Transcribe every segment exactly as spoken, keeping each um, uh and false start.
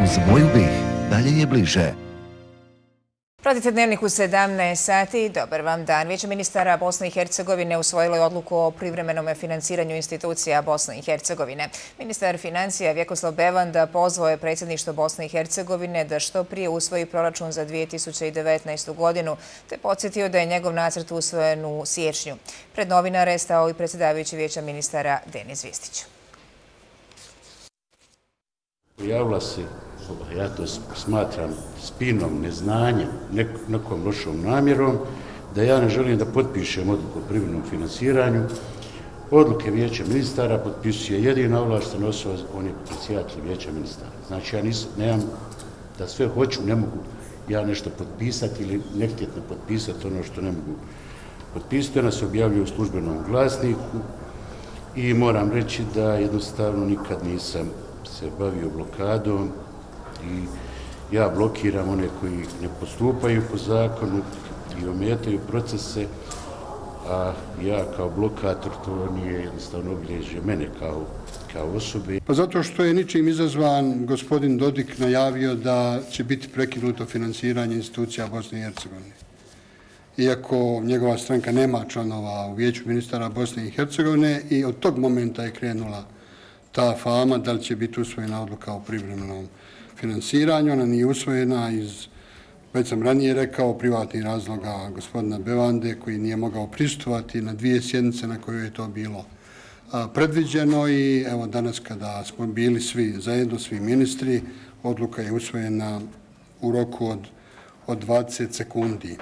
Uz moju bih, dalje je bliže. Pratite Dnevnik u sedamnaest sati. Dobar vam dan. Vijeće ministara Bosne i Hercegovine usvojilo je odluku o privremenom finansiranju institucija Bosne i Hercegovine. Ministar financija Vjekoslav Bevanda pozvao je predsjedništvo Bosne i Hercegovine da što prije usvoji proračun za dvije tisuće devetnaestu. godinu, te podsjetio da je njegov nacrt usvojen u siječnju. Pred novinare je stao i predsjedavajući Vijeća ministara Denis Vistić. Pojavila se, ja to smatram spinom, neznanjem, nekom lošom namjerom, da ja ne želim da potpišem odluku o privremenom finansiranju. Odluke Vijeća ministara potpisuje jedina ovlaštena osoba, on je predsjedatelj Vijeća ministara. Znači ja nisam, nemam da sve hoću, ne mogu ja nešto potpisati ili ne htjeti potpisati ono što ne mogu potpisati. Ona se objavljuje u službenom glasniku i moram reći da jednostavno nikad nisam se bavio blokadom i ja blokiram one koji ne postupaju po zakonu i ometaju procese, a ja kao blokator to nije jednostavno obilježje mene kao, kao osobe. Pa zato što je ničim izazvan gospodin Dodik najavio da će biti prekinuto finansiranje institucija Bosne i Hercegovine. Iako njegova stranka nema članova u Vijeću ministara Bosne i Hercegovine i od tog momenta je krenula ta fama da li će biti usvojena odluka o privremenom finansiranju. Ona nije usvojena iz, već sam ranije rekao, privatnih razloga gospodina Bevande koji nije mogao prisustvovati na dvije sjednice na kojoj je to bilo predviđeno i evo danas kada smo bili svi zajedno, svi ministri, odluka je usvojena u roku od, od dvadeset sekundi.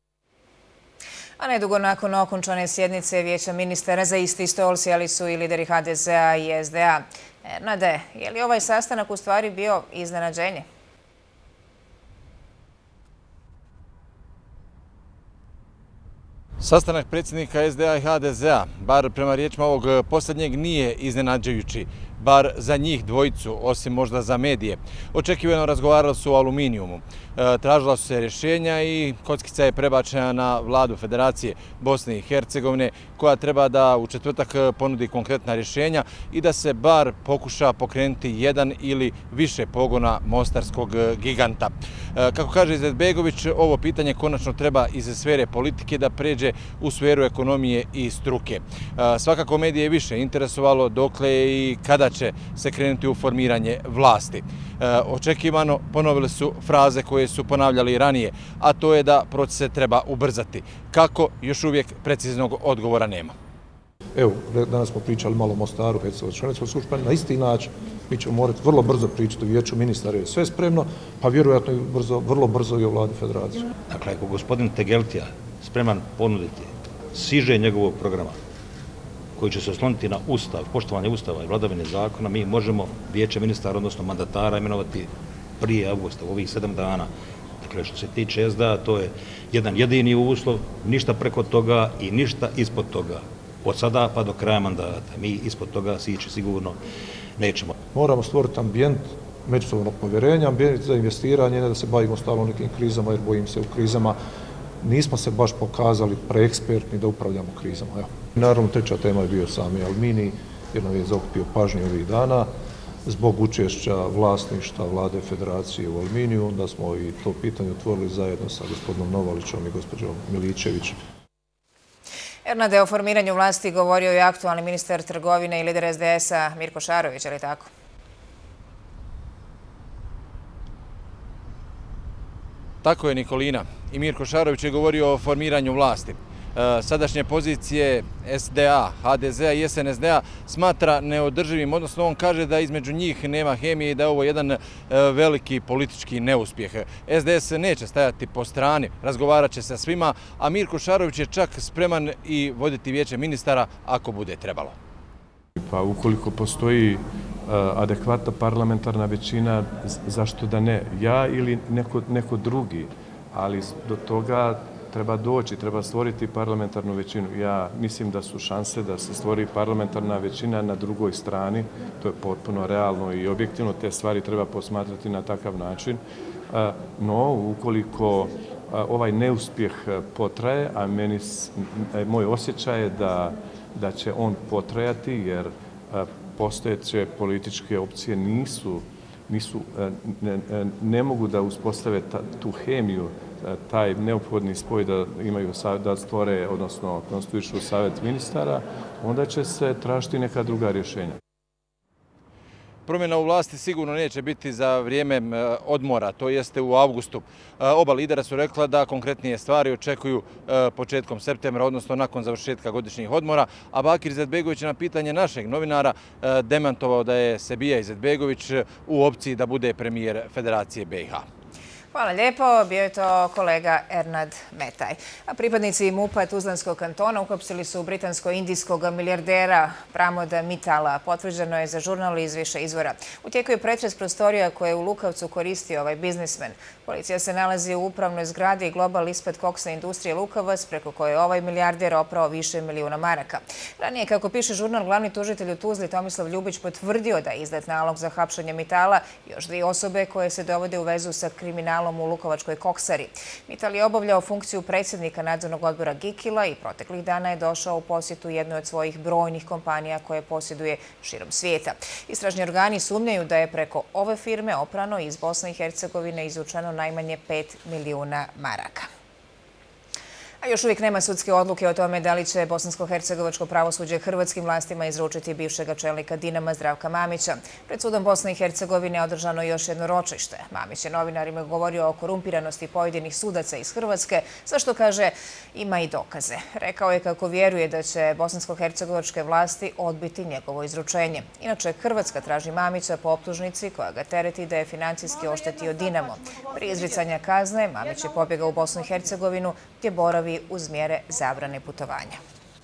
A nedugo nakon okončane sjednice Vijeća ministara za isti stol sjeli su i lideri ha de zea i es de a. Ernade, je li ovaj sastanak u stvari bio iznenađenje? Sastanak predsjednika es de a i ha de zea, bar prema riječima ovog posljednjeg, nije iznenađujući, bar za njih dvojicu, osim možda za medije. Očekivano razgovarali su o aluminijumu. E, tražila su se rješenja i kockica je prebačena na vladu Federacije Bosne i Hercegovine, koja treba da u četvrtak ponudi konkretna rješenja i da se bar pokuša pokrenuti jedan ili više pogona mostarskog giganta. E, kako kaže Izetbegović, ovo pitanje konačno treba iz sfere politike da pređe u sferu ekonomije i struke. E, svakako medije je više interesovalo dokle i kada će se krenuti u formiranje vlasti. E, očekivano ponovili su fraze koje su ponavljali i ranije, a to je da procese treba ubrzati. Kako, još uvijek preciznog odgovora nema. Evo, danas smo pričali malo o Mostaru, Hercegovačkoj skupštini, na isti način mi ćemo morati vrlo brzo pričati o Vijeću ministara, je sve spremno, pa vjerojatno i brzo, vrlo brzo i o vladi Federacije. Dakle, ako gospodin Tegeltija spreman ponuditi siže njegovog programa koji će se osloniti na ustav, poštovanje ustava i vladavine zakona, mi možemo Vijeće ministara, odnosno mandatara, imenovati prije avgusta, u ovih sedam dana. Dakle, što se tiče es de a, to je jedan jedini uslov, ništa preko toga i ništa ispod toga. Od sada pa do kraja mandata. Mi ispod toga sići sigurno nećemo. Moramo stvoriti ambijent međusobnog povjerenja, ambijent za investiranje, ne da se bavimo stalno nekim krizama, jer bojim se u krizama nismo se baš pokazali preekspertni da upravljamo krizama. Evo. Naravno, treća tema je bio sami aluminij, jedno je zaokupio pažnju ovih dana. Zbog učešća vlasništva vlade Federacije u aluminiju, onda smo i to pitanje otvorili zajedno sa gospodinom Novalićom i gospođom Miličević. Ernade, o formiranju vlasti govorio je aktualni ministar trgovine i lider es de es-a Mirko Šarović, je li tako? Tako je, Nikolina. I Mirko Šarović je govorio o formiranju vlasti. Sadašnje pozicije es de a, ha de zea i es en es de a smatra neodrživim, odnosno on kaže da između njih nema hemije i da je ovo jedan veliki politički neuspjeh. es de es neće stajati po strani, razgovarat će sa svima, a Mirko Šarović je čak spreman i voditi Vijeće ministara ako bude trebalo. Pa ukoliko postoji adekvatna parlamentarna većina, zašto da ne? Ja ili neko, neko drugi, ali do toga treba doći, treba stvoriti parlamentarnu većinu. Ja mislim da su šanse da se stvori parlamentarna većina na drugoj strani. To je potpuno realno i objektivno. Te stvari treba posmatrati na takav način. No, ukoliko ovaj neuspjeh potraje, a meni, moj osjećaj je da, da će on potrajati, jer postojeće političke opcije nisu nisu, ne, ne mogu da uspostave ta, tu hemiju, taj neophodni spoj da imaju, da stvore, odnosno konstituišu savjet ministara, onda će se tražiti neka druga rješenja. Promjena u vlasti sigurno neće biti za vrijeme odmora, to jeste u avgustu. Oba lidera su rekla da konkretnije stvari očekuju početkom septembra, odnosno nakon završetka godišnjih odmora, a Bakir Izetbegović je na pitanje našeg novinara demantovao da je Sebija Izetbegović u opciji da bude premijer Federacije B i H. Hvala lijepo. Bio je to kolega Ernad Metaj. A pripadnici MUP-a Tuzlanskog kantona uhapsili su britansko-indijskog milijardera Pramoda Mitala. Potvrđeno je za žurnal iz više izvora. U tijeku je pretres prostorija koje je u Lukavcu koristio ovaj biznismen. Policija se nalazi u upravnoj zgradi Global Ispad Koksa industrije Lukavac, preko koje je ovaj milijarder oprao više milijuna maraka. Ranije, kako piše žurnal, glavni tužitelj u Tuzli Tomislav Ljubić potvrdio da je izdat nalog za hapšenje Mitala i još dvije osobe koje se dovode u vezu sa kriminalom u Lukovačkoj koksari. Mital je obavljao funkciju predsjednika nadzornog odbora Gikila i proteklih dana je došao u posjetu jednoj od svojih brojnih kompanija koje posjeduje širom svijeta. Istražni organi sumnjaju da je preko ove firme oprano iz Bosne i Hercegovine izvučeno najmanje pet milijuna maraka. A još uvijek nema sudske odluke o tome da li će bosansko-hercegovačko pravosuđe hrvatskim vlastima izručiti bivšega čelnika Dinama Zdravka Mamića. Pred sudom Bosne i Hercegovine je održano još jedno ročište. Mamić je novinarima govorio o korumpiranosti pojedinih sudaca iz Hrvatske, za što kaže ima i dokaze. Rekao je kako vjeruje da će bosansko-hercegovačke vlasti odbiti njegovo izručenje. Inače, Hrvatska traži Mamića po optužnici koja ga tereti da je financijski oštetio Dinamo. Prije izricanja kazne Mamić je pobjegao u Bosnu i Hercegovinu gdje boravi uz mjere zabrane putovanja.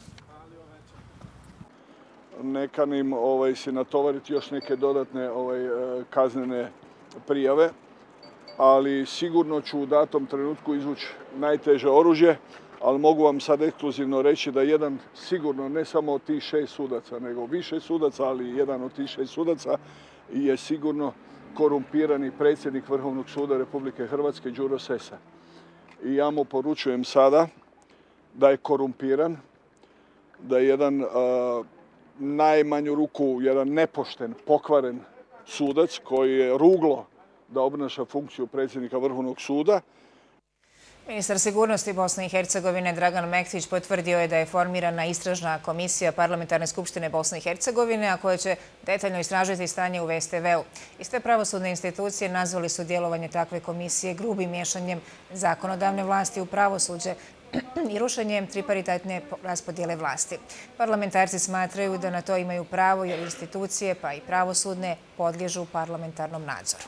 Ne kanim ovaj, si natovariti još neke dodatne ovaj, kaznene prijave, ali sigurno ću u datom trenutku izvući najteže oružje, ali mogu vam sad ekskluzivno reći da jedan sigurno ne samo od tih šest sudaca, nego više sudaca, ali jedan od tih šest sudaca je sigurno korumpirani predsjednik Vrhovnog suda Republike Hrvatske Đuro Sesa. I ja mu poručujem sada da je korumpiran, da je jedan uh, najmanju ruku, jedan nepošten, pokvaren sudac koji je ruglo da obnaša funkciju predsjednika Vrhovnog suda. Ministar sigurnosti Bosne i Hercegovine Dragan Mektić potvrdio je da je formirana istražna komisija Parlamentarne skupštine Bosne i Hercegovine, a koja će detaljno istražiti stanje u V S T V-u. Iste pravosudne institucije nazvali su djelovanje takve komisije grubim miješanjem zakonodavne vlasti u pravosuđe i rušenjem triparitetne raspodjele vlasti. Parlamentarci smatraju da na to imaju pravo jer institucije pa i pravosudne podliježu parlamentarnom nadzoru.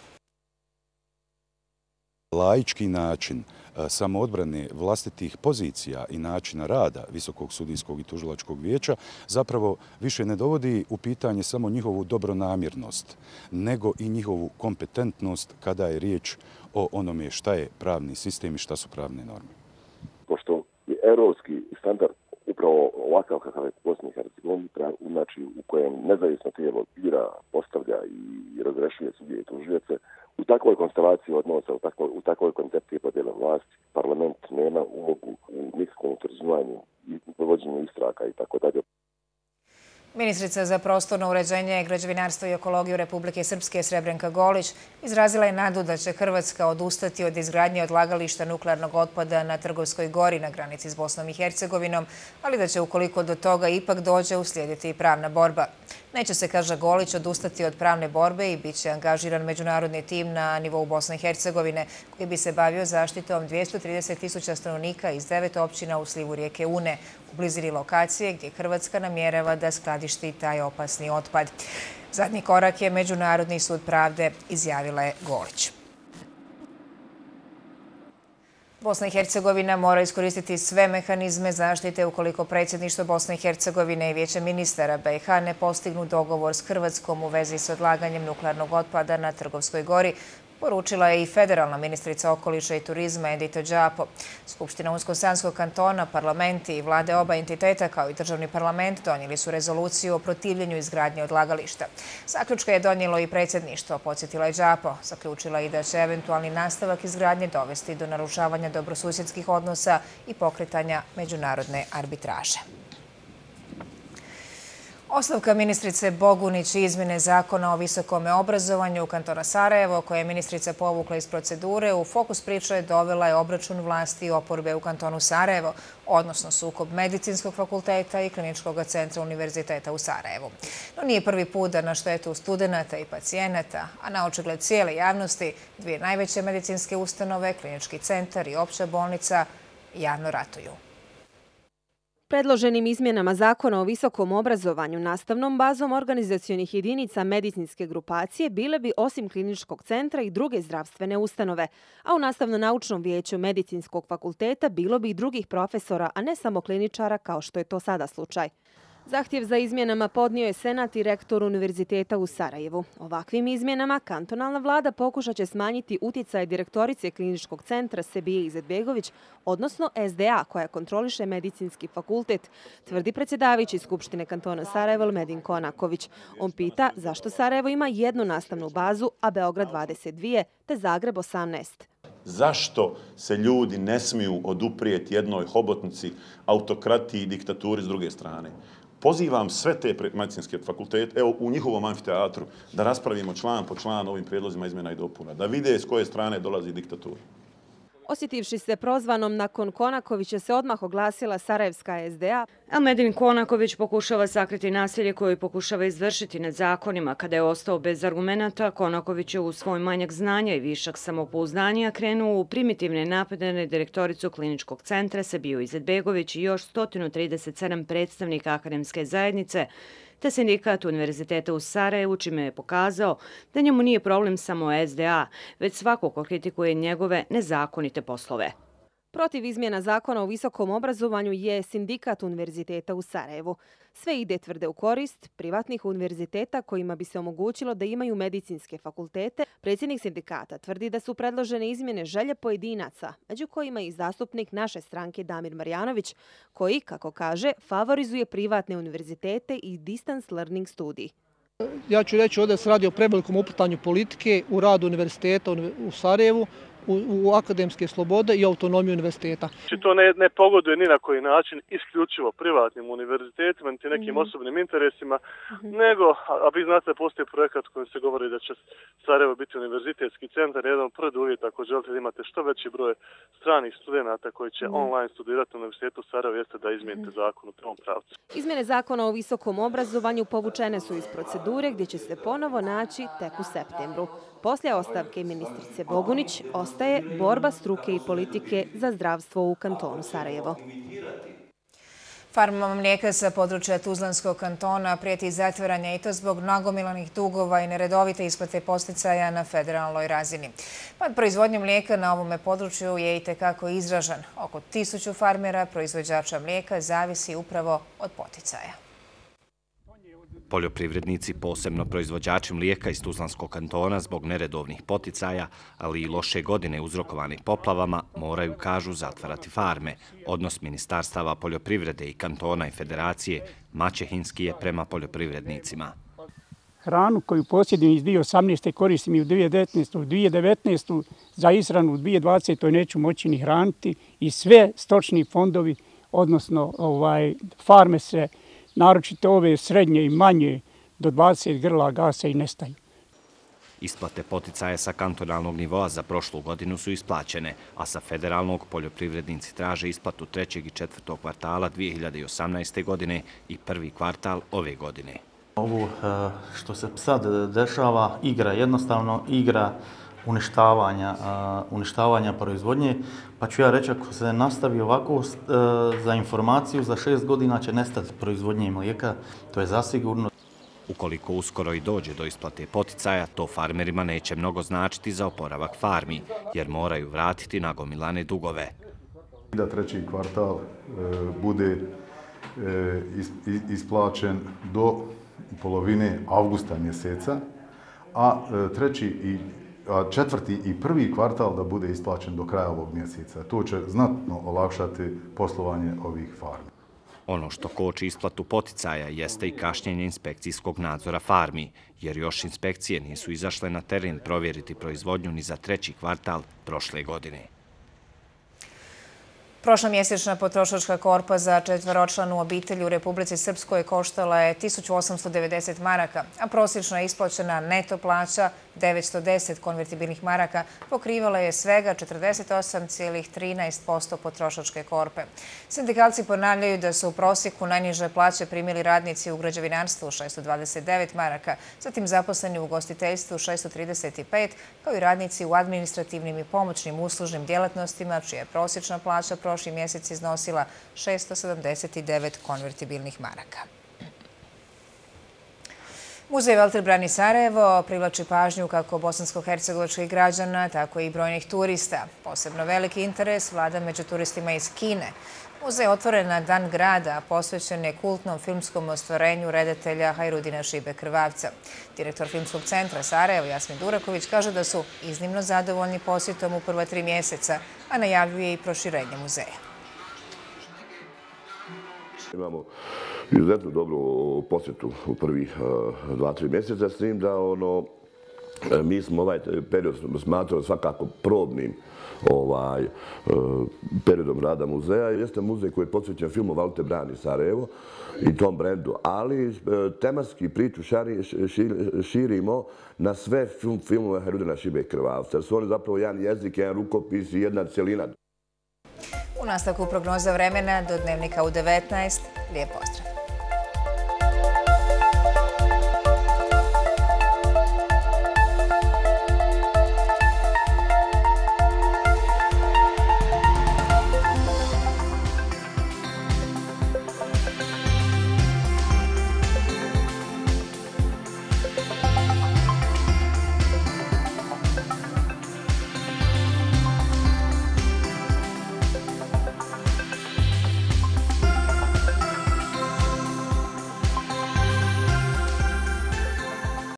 Laički način samoodbrane vlastitih pozicija i načina rada Visokog sudijskog i tužilačkog vijeća zapravo više ne dovodi u pitanje samo njihovu dobronamjernost, nego i njihovu kompetentnost kada je riječ o onome šta je pravni sistem i šta su pravne norme. Pošto je europski standard upravo ovakav kakav je Bosni i Hercegovini, znači u kojem nezavisno tijelo bira, postavlja i razrešuje sudije i tužioce, u takvoj konstelaciji odnosa, u takvoj, u takvoj koncepciji podjele vlasti, parlament nema ulogu u nikakvom utvrđivanju i provođenju istraga i tako dalje. Ministrica za prostorno uređenje, građevinarstvo i ekologiju Republike Srpske Srebrenka Golić izrazila je nadu da će Hrvatska odustati od izgradnje odlagališta nuklearnog otpada na Trgovskoj gori na granici s Bosnom i Hercegovinom, ali da će ukoliko do toga ipak dođe uslijediti i pravna borba. Neće se, kaže Golić, odustati od pravne borbe i bit će angažiran međunarodni tim na nivou Bosne i Hercegovine koji bi se bavio zaštitom dvjesto trideset tisuća stanovnika iz devet općina u slivu rijeke Une, u blizini lokacije gdje Hrvatska namjerava da skladišti taj opasni otpad. Zadnji korak je Međunarodni sud pravde, izjavila je Golić. Bosna i Hercegovina mora iskoristiti sve mehanizme zaštite ukoliko predsjedništvo Bosne i Hercegovine i Vijeće ministara B i H ne postignu dogovor s Hrvatskom u vezi s odlaganjem nuklearnog otpada na Trgovskoj gori, poručila je i federalna ministrica okoliša i turizma Edita Đapo. Skupština Unsko-Sanskog kantona, parlamenti i vlade oba entiteta kao i državni parlament donijeli su rezoluciju o protivljenju izgradnje odlagališta. Zaključka je donijelo i predsjedništvo, podsjetila je Đapo. Zaključila i da će eventualni nastavak izgradnje dovesti do narušavanja dobrosusjedskih odnosa i pokretanja međunarodne arbitraže. Ostavka ministrice Bogunić i izmjene zakona o visokom obrazovanju kantona Sarajevo, koje je ministrica povukla iz procedure, u fokus priče dovela je obračun vlasti i oporbe u kantonu Sarajevo, odnosno sukob Medicinskog fakulteta i Kliničkog centra Univerziteta u Sarajevu. No nije prvi put da na štetu studenata i pacijenata, a na očigled cijele javnosti, dvije najveće medicinske ustanove, Klinički centar i Opća bolnica, javno ratuju. Predloženim izmjenama zakona o visokom obrazovanju nastavnom bazom organizacionih jedinica medicinske grupacije bile bi osim Kliničkog centra i druge zdravstvene ustanove, a u nastavno-naučnom vijeću Medicinskog fakulteta bilo bi i drugih profesora, a ne samo kliničara kao što je to sada slučaj. Zahtjev za izmjenama podnio je Senat i rektor Univerziteta u Sarajevu. Ovakvim izmjenama kantonalna vlada pokušat će smanjiti utjecaj direktorice Kliničkog centra Sebije Izetbegović, odnosno S D A, koja kontroliše medicinski fakultet, tvrdi predsjedavajući Skupštine kantona Sarajevo Medin Konaković. On pita zašto Sarajevo ima jednu nastavnu bazu, a Beograd dvadeset dvije, te Zagreb osamnaest. Zašto se ljudi ne smiju oduprijeti jednoj hobotnici, autokratiji i diktaturi s druge strane? Pozivam sve te medicinske fakultete, evo u njihovom amfiteatru, da raspravimo član po član ovim prijedlozima izmjena i dopuna, da vide s koje strane dolazi diktatura. Osjetivši se prozvanom nakon Konakovića se odmah oglasila Sarajevska S D A. Medin Konaković pokušava sakriti nasilje koje pokušava izvršiti nad zakonima. Kada je ostao bez argumenata, Konaković je u svoj manjak znanja i višak samopouzdanja krenuo u primitivne napade na direktoricu Kliničkog centra Sebiju Izetbegović i još sto trideset sedam predstavnika akademske zajednice, te sindikat Univerziteta u Sarajevu, čime je pokazao da njemu nije problem samo S D A, već svako ko kritikuje njegove nezakonite poslove. Protiv izmjena zakona o visokom obrazovanju je sindikat Univerziteta u Sarajevu. Sve ide, tvrde, u korist privatnih univerziteta kojima bi se omogućilo da imaju medicinske fakultete. Predsjednik sindikata tvrdi da su predložene izmjene želje pojedinaca, među kojima i zastupnik naše stranke Damir Marjanović, koji, kako kaže, favorizuje privatne univerzitete i distance learning studij. Ja ću reći, ovdje se radi o prevelikom upltanju politike u radu univerziteta u Sarajevu, U, u akademske slobode i autonomiju univerziteta. To ne, ne pogoduje ni na koji način isključivo privatnim univerzitetima, niti nekim mm-hmm. osobnim interesima, mm-hmm. nego, a, a vi znate da postoji projekat kojim se govori da će Sarajevo biti univerzitetski centar, jedan od preduvjeta ako želite da imate što veći broj stranih studenata koji će mm-hmm. online studirati na Univerzitetu Sarajevo, jeste da izmijenite mm-hmm. zakon u tom pravcu. Izmjene zakona o visokom obrazovanju povučene su iz procedure gdje će se ponovo naći tek u septembru. Poslije ostavke ministrice Bogunić ostaje borba struke i politike za zdravstvo u kantonu Sarajevo. Farmama mlijeka sa područja Tuzlanskog kantona prijeti zatvaranje i to zbog nagomilanih dugova i neredovite isplate podsticaja na federalnoj razini. Pad proizvodnje mlijeka na ovome području je itekako izražen. Oko tisuću farmera proizvođača mlijeka zavisi upravo od poticaja. Poljoprivrednici, posebno proizvođači mlijeka iz Tuzlanskog kantona, zbog neredovnih poticaja, ali i loše godine uzrokovanih poplavama, moraju, kažu, zatvarati farme. Odnos ministarstava poljoprivrede i kantona i federacije maćehinski je prema poljoprivrednicima. Hranu koju posjedujem iz dvije tisuće osamnaeste. koristim i u dvije tisuće devetnaeste. u dvije tisuće devetnaeste. za ishranu u dvije tisuće dvadesete. neću moći ni hraniti i sve stočni fondovi, odnosno ovaj, farme se, naročito ove srednje i manje, do dvadeset grla gasa i nestaju. Isplate poticaja sa kantonalnog nivoa za prošlu godinu su isplaćene, a sa federalnog poljoprivrednici traže isplatu trećeg i četvrtog kvartala dvije hiljade osamnaeste. godine i prvi kvartal ove godine. Ovo što se sad dešava, igra jednostavno, igra uništavanja, uništavanja proizvodnje, pa ću ja reći, ako se nastavi ovako, za informaciju, za šest godina će nestati proizvodnje mlijeka, to je zasigurno. Ukoliko uskoro i dođe do isplate poticaja, to farmerima neće mnogo značiti za oporavak farmi, jer moraju vratiti nagomilane dugove. Da treći kvartal bude isplaćen do polovine avgusta mjeseca, a treći i a četvrti i prvi kvartal da bude isplaćen do kraja ovog mjeseca. To će znatno olakšati poslovanje ovih farmi. Ono što koči isplatu poticaja jeste i kašnjenje inspekcijskog nadzora farmi, jer još inspekcije nisu izašle na teren provjeriti proizvodnju ni za treći kvartal prošle godine. Prošlomjesečna potrošačka korpa za četvoročlanu obitelj u Republici Srpskoj koštala je tisuću osamsto devedeset maraka, a prosječna isplaćena neto plaća devetsto deset konvertibilnih maraka pokrivala je svega četrdeset osam zarez trinaest posto potrošačke korpe. Sindikalci ponavljaju da su u prosjeku najniže plaće primili radnici u građevinarstvu šesto dvadeset devet maraka, zatim zaposleni u ugostiteljstvu šesto trideset pet, kao i radnici u administrativnim i pomoćnim uslužnim djelatnostima, čija je prosječna plaća prošli mjesec iznosila šesto sedamdeset devet konvertibilnih maraka. Muzej Valter Brani Sarajevo privlači pažnju kako bosansko-hercegovačkih građana, tako i brojnih turista. Posebno veliki interes vlada među turistima iz Kine. Muzej je otvoren na Dan grada, posvećen je kultnom filmskom ostvarenju redatelja Hajrudina Šibe Krvavca. Direktor Filmskog centra Sarajevo, Jasmin Duraković, kaže da su iznimno zadovoljni posjetom u prva tri mjeseca, a najavljuje i proširenje muzeja. Imamo izuzetno dobru posjetu u prvih dva, tri mjeseca, s tim da ono, mi smo ovaj period smatrali svakako probnim ovaj, periodom rada muzeja. Jeste muzej koji je posvećen filmu Valter Brani Sarajevo i tom brendu, ali tematski priču šari, šir, širimo na sve film, filmove Hajrudina Šibe Krvavca. Su oni zapravo jedan jezik, jedan rukopis i jedna cjelina. U nastavku prognoza vremena do dnevnika u devetnaest. Lijep pozdrav!